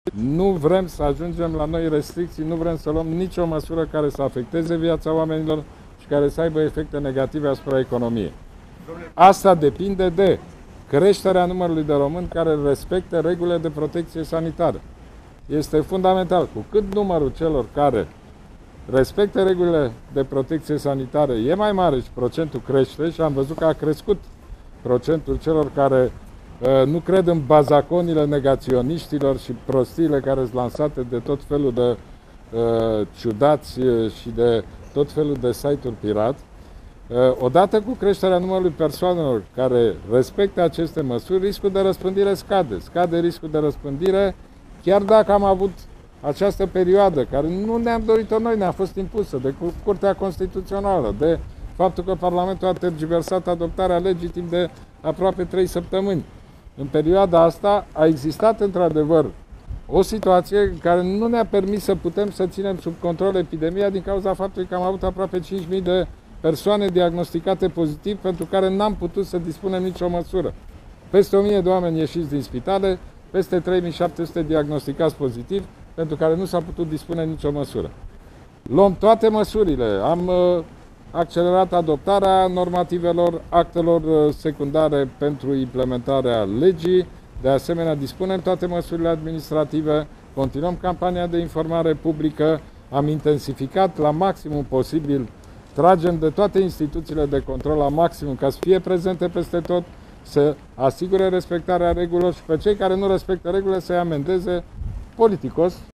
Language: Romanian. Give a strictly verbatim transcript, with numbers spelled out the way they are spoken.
Nu vrem să ajungem la noi restricții, nu vrem să luăm nicio măsură care să afecteze viața oamenilor și care să aibă efecte negative asupra economiei. Asta depinde de creșterea numărului de români care respectă regulile de protecție sanitară. Este fundamental. Cu cât numărul celor care respectă regulile de protecție sanitară e mai mare și procentul crește, și am văzut că a crescut procentul celor care uh, nu cred în bazaconile negaționiștilor și prostiile care sunt lansate de tot felul de uh, ciudați și de tot felul de site-uri pirat. Uh, odată cu creșterea numărului persoanelor care respectă aceste măsuri, riscul de răspândire scade. Scade riscul de răspândire chiar dacă am avut această perioadă, care nu ne-am dorit-o noi, ne-a fost impusă de Curtea Constituțională, de faptul că Parlamentul a tergiversat adoptarea legii timp de aproape trei săptămâni. În perioada asta a existat într-adevăr o situație în care nu ne-a permis să putem să ținem sub control epidemia din cauza faptului că am avut aproape cinci mii de persoane diagnosticate pozitiv pentru care n-am putut să dispunem nicio măsură. Peste o mie de oameni ieșiți din spitale, peste trei mii șapte sute diagnosticați pozitiv, pentru care nu s-a putut dispune nicio măsură. Luăm toate măsurile. Am uh, accelerat adoptarea normativelor, actelor uh, secundare pentru implementarea legii. De asemenea, dispunem toate măsurile administrative, continuăm campania de informare publică, am intensificat la maximum posibil, tragem de toate instituțiile de control la maximum ca să fie prezente peste tot, să asigure respectarea regulilor și pe cei care nu respectă regulile să-i amendeze politicos,